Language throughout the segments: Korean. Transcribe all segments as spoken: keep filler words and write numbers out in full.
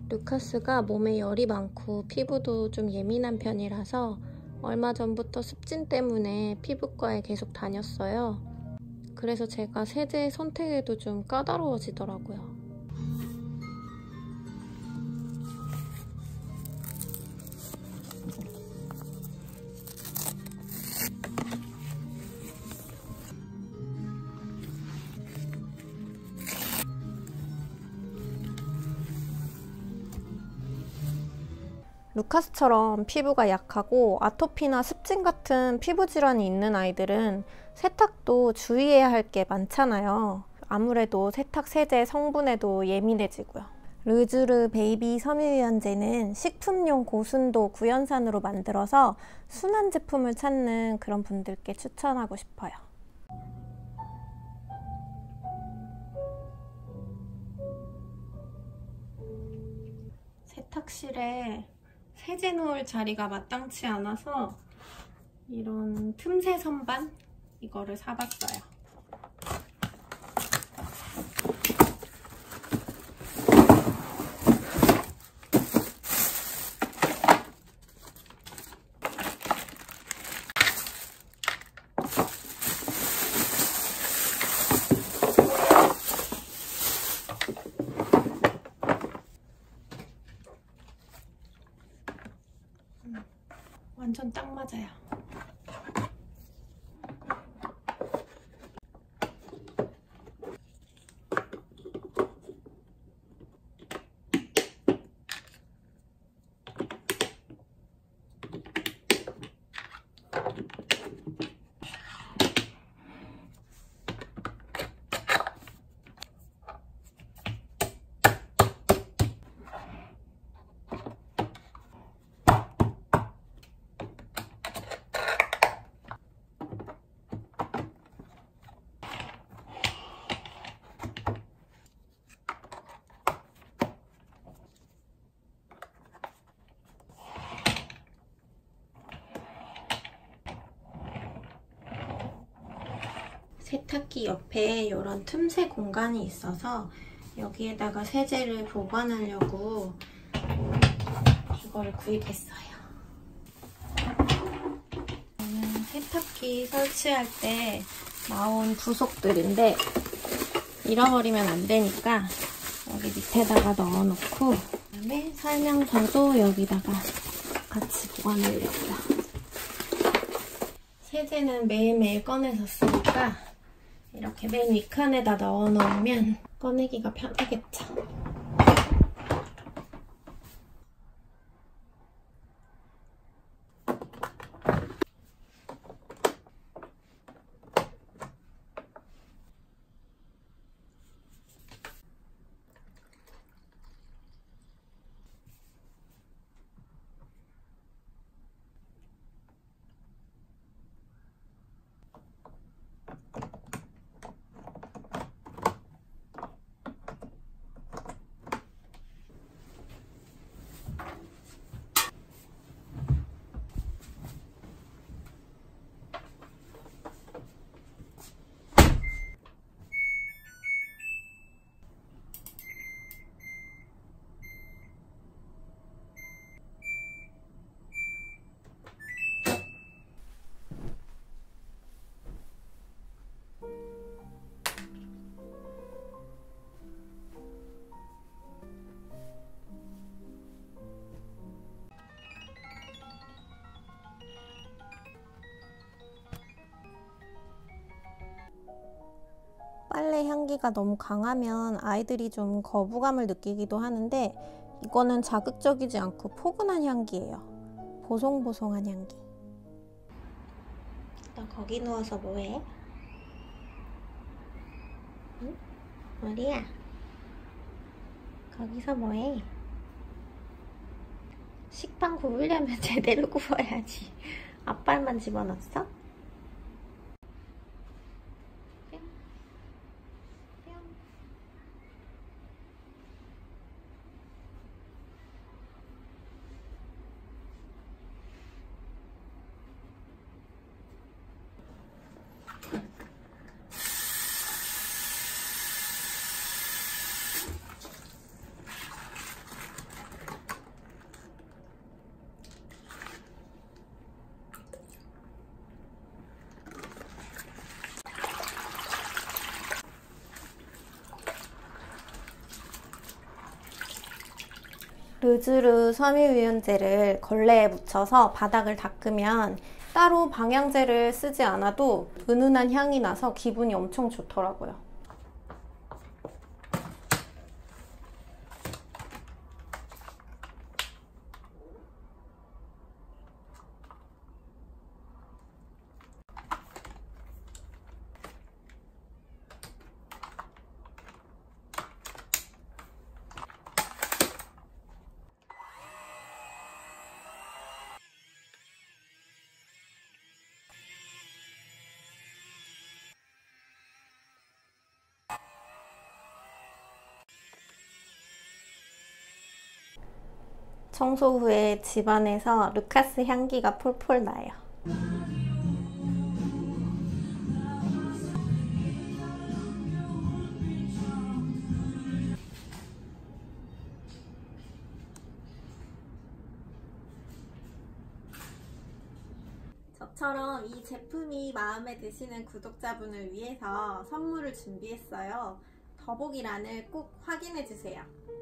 루카스가 몸에 열이 많고 피부도 좀 예민한 편이라서 얼마 전부터 습진 때문에 피부과에 계속 다녔어요. 그래서 제가 세제 선택에도 좀 까다로워지더라고요. 루카스처럼 피부가 약하고 아토피나 습진 같은 피부 질환이 있는 아이들은 세탁도 주의해야 할 게 많잖아요. 아무래도 세탁 세제 성분에도 예민해지고요. 르쥬르 베이비 섬유유연제는 식품용 고순도 구연산으로 만들어서 순한 제품을 찾는 그런 분들께 추천하고 싶어요. 세탁실에 세제 놓을 자리가 마땅치 않아서 이런 틈새 선반? 이거를 사봤어요. 완전 딱 맞아요. 세탁기 옆에 이런 틈새 공간이 있어서 여기에다가 세제를 보관하려고 이거를 구입했어요. 이거는 세탁기 설치할 때 나온 부속들인데 잃어버리면 안 되니까 여기 밑에다가 넣어놓고 그다음에 설명서도 여기다가 같이 보관하려고요. 세제는 매일매일 꺼내서 쓰니까 이렇게 맨 윗칸에다 넣어놓으면 꺼내기가 편하겠죠. 빨래 향기가 너무 강하면 아이들이 좀 거부감을 느끼기도 하는데 이거는 자극적이지 않고 포근한 향기예요. 보송보송한 향기. 너 거기 누워서 뭐해? 응? 머리야? 거기서 뭐해? 식빵 구우려면 제대로 구워야지. 앞발만 집어넣었어? 르즈르 섬유유연제를 걸레에 묻혀서 바닥을 닦으면 따로 방향제를 쓰지 않아도 은은한 향이 나서 기분이 엄청 좋더라고요. 청소 후에 집안에서 루카스 향기가 폴폴 나요. 저처럼 이 제품이 마음에 드시는 구독자분을 위해서 선물을 준비했어요. 더보기란을 꼭 확인해주세요.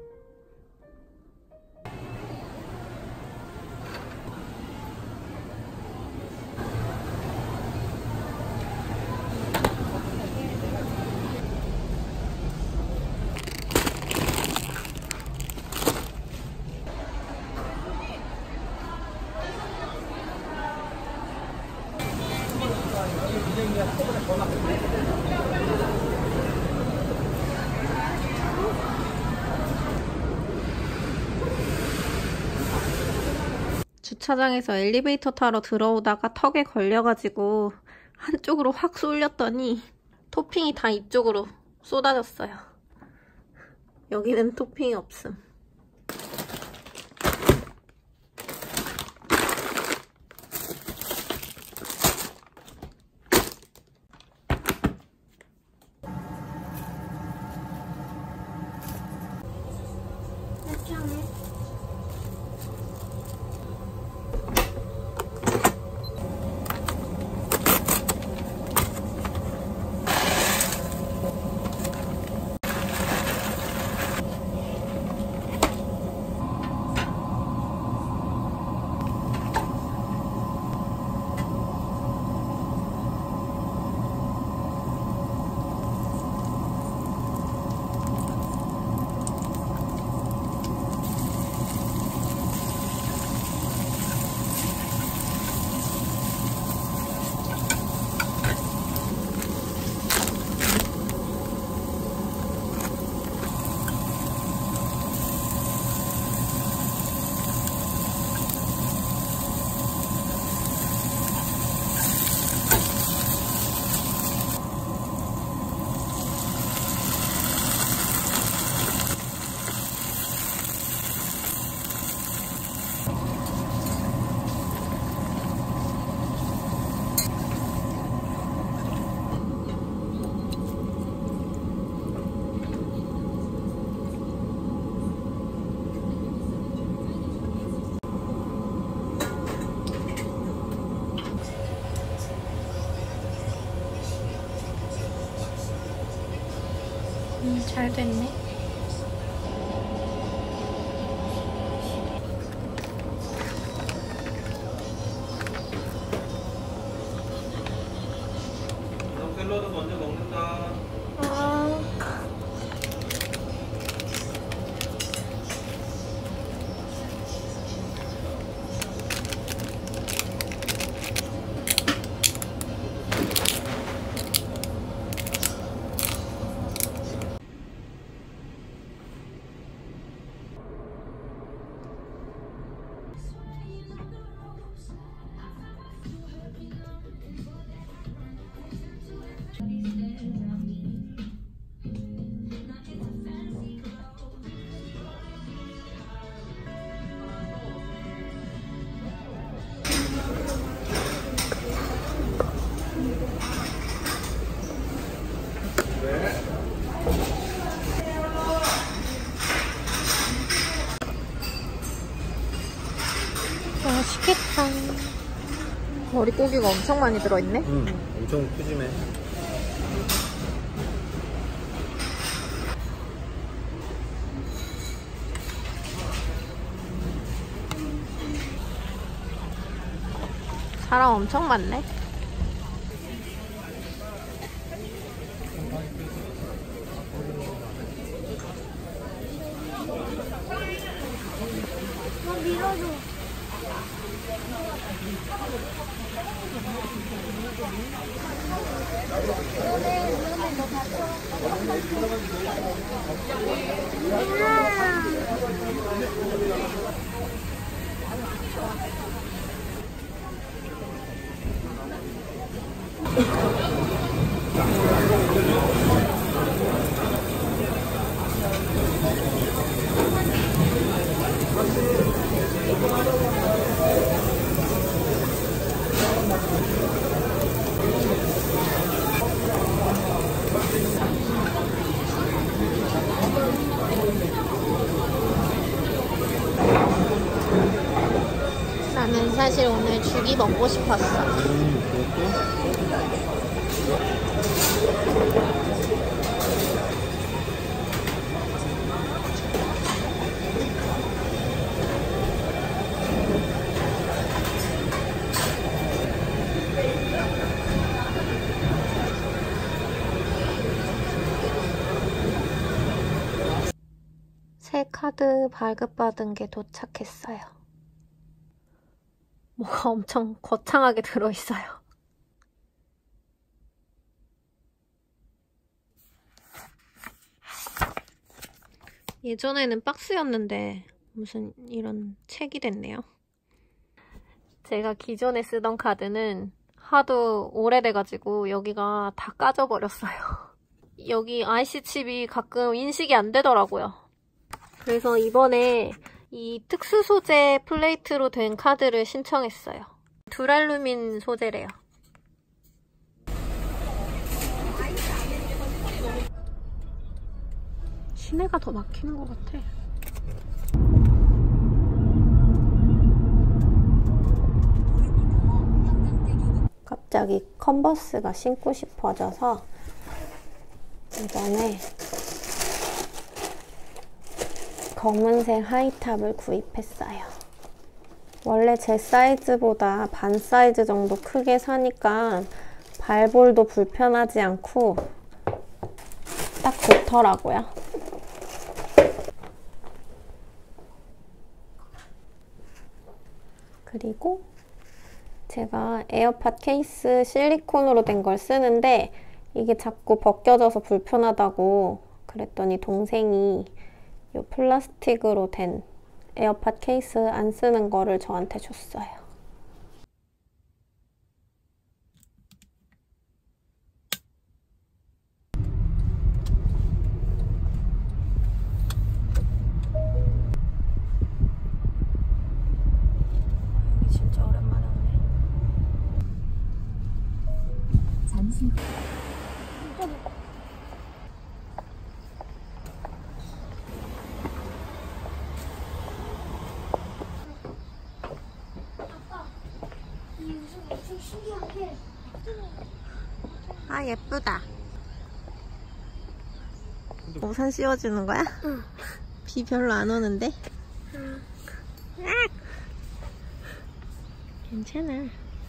주차장에서 엘리베이터 타러 들어오다가 턱에 걸려가지고 한쪽으로 확 쏠렸더니 토핑이 다 이쪽으로 쏟아졌어요. 여기는 토핑이 없음. 이렇게 하네. 음, 잘 됐네. 샐러드 먼저 먹는다. 아... 맛있겠다. 머릿고기가 엄청 많이 들어있네? 응, 엄청 푸짐해. 사람 엄청 많네. 너 밀어줘. 너네 너네 너 다쳐. 나는 사실 오늘 죽이 먹고 싶었어. 새 카드 발급받은 게 도착했어요. 뭐가 엄청 거창하게 들어있어요. 예전에는 박스였는데 무슨 이런 책이 됐네요. 제가 기존에 쓰던 카드는 하도 오래돼가지고 여기가 다 까져버렸어요. 여기 아이씨 칩이 가끔 인식이 안 되더라고요. 그래서 이번에 이 특수 소재 플레이트로 된 카드를 신청했어요. 두랄루민 소재래요. 시내가 더 막히는 것 같아. 갑자기 컨버스가 신고 싶어져서 이번에 검은색 하이탑을 구입했어요. 원래 제 사이즈보다 반 사이즈 정도 크게 사니까 발볼도 불편하지 않고 딱 좋더라고요. 그리고 제가 에어팟 케이스 실리콘으로 된 걸 쓰는데 이게 자꾸 벗겨져서 불편하다고 그랬더니 동생이 이 플라스틱으로 된 에어팟 케이스 안 쓰는 거를 저한테 줬어요. 여기 진짜 오랜만에 오네. 잠시 아 예쁘다. 우산 씌워주는 거야? 응. 비 별로 안 오는데? 응. 괜찮아.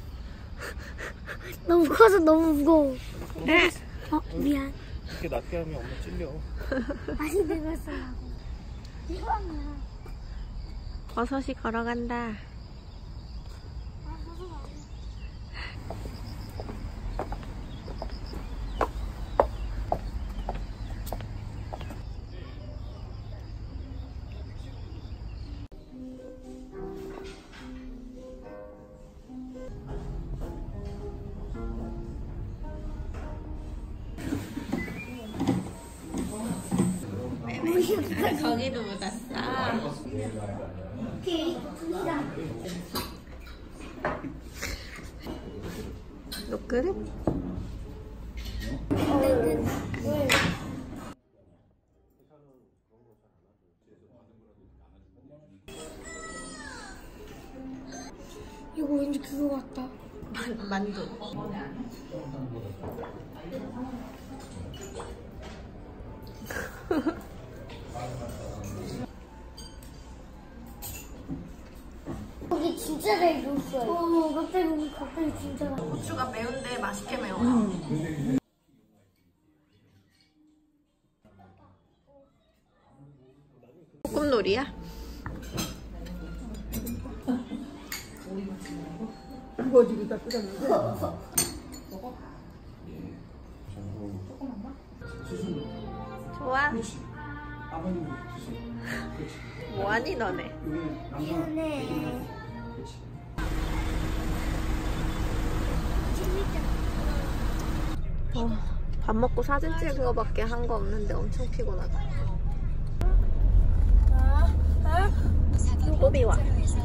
너무 커서 너무 무거워. 어 미안. 이렇게 낮게 하면 엄마 찔려. 많이 늙었어라고. 이거야. 버섯이 걸어간다. 거기도 묻었어. 너 그릇? 이거 왠지 그거 같다. 만두. 여기 진짜 잘 익었어요. 어, 갑자기 보니 갑자기 진짜 맛있어. 고추가 매운데 맛있게 매워. 볶음놀이야? 좋아? 뭐하니 너네? 미안해. 어, 밥 먹고 사진 찍은 거밖에 한 거 없는데 엄청 피곤하다. 호비와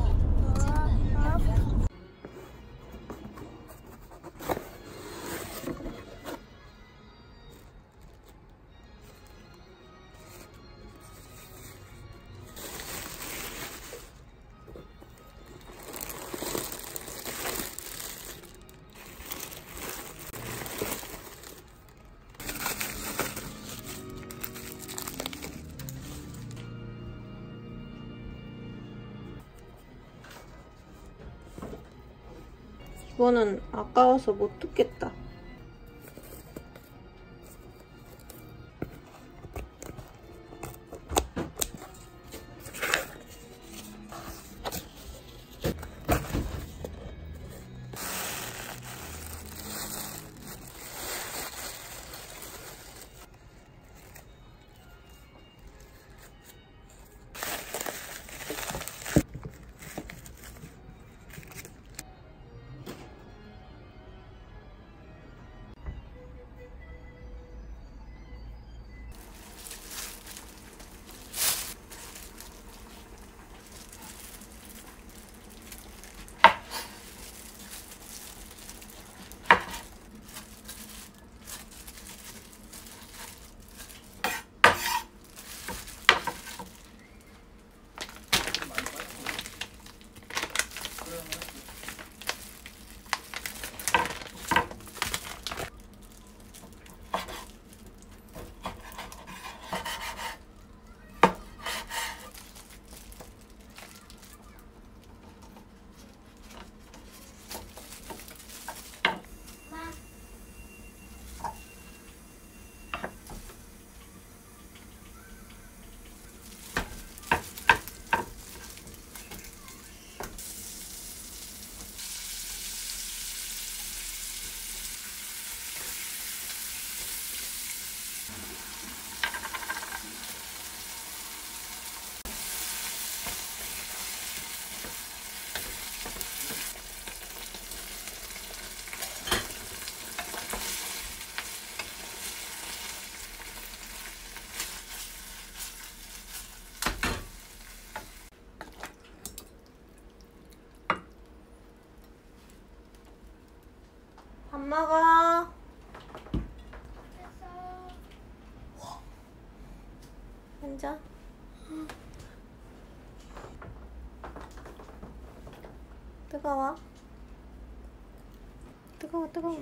이거는 아까워서 못 뜯겠다. 밥 먹어. 앉아. 뜨거워. 뜨거워, 뜨거워.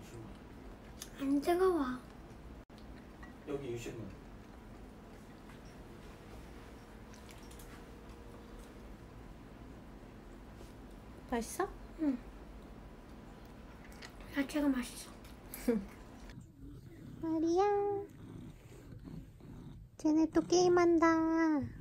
안 뜨거워. 여기 유실문. 맛있어? 응. 야채가 맛있어. 마리야. 쟤네 또 게임한다.